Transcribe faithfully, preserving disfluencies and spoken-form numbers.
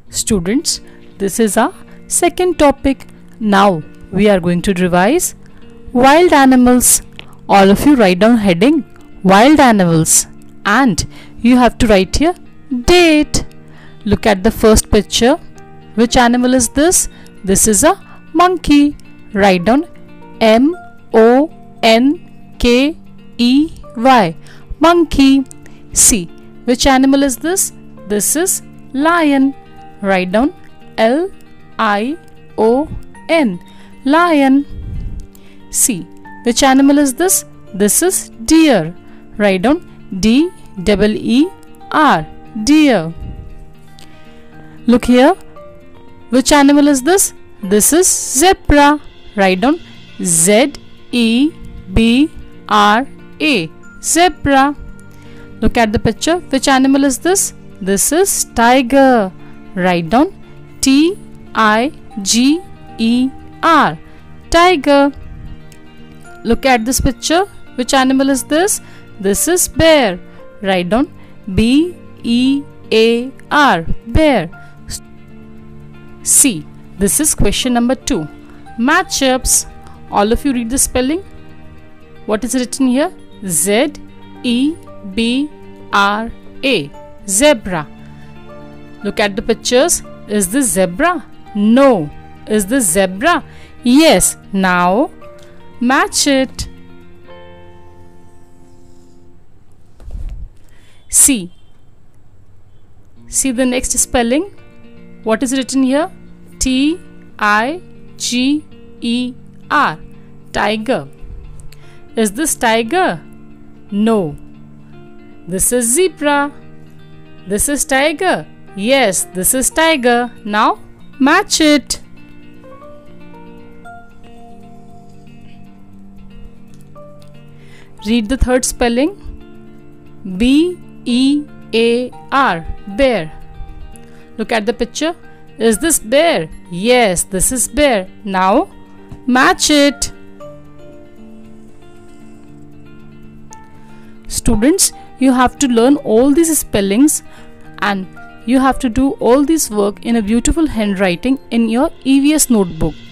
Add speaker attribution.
Speaker 1: Students, this is our second topic. Now we are going to revise wild animals. All of you write down heading wild animals and you have to write here date. Look at the first picture. Which animal is this? This is a monkey. Write down M O N K E Y. Monkey. See, which animal is this? This is lion. Write down L I O N. Lion. See, which animal is this? This is deer. Write down D E E R. Deer. Look here. Which animal is this? This is zebra. Write down Z E B R A. Zebra. Look at the picture. Which animal is this? This is tiger. Write down T I G E R. Tiger. Look at this picture. Which animal is this? This is bear. Write down B E A R. Bear. See, this is question number two. Matchups. All of you read the spelling. What is written here? Z E B R A. Zebra. Look at the pictures. Is this zebra? No. Is this zebra? Yes. Now match it. See. See the next spelling. What is written here? T I G E R. Tiger. Is this tiger? No. This is zebra. This is tiger. Yes, this is tiger. Now match it. Read the third spelling. B E A R. Bear. Look at the picture. Is this bear? Yes, this is bear. Now match it. Students, you have to learn all these spellings and you have to do all this work in a beautiful handwriting in your E V S notebook.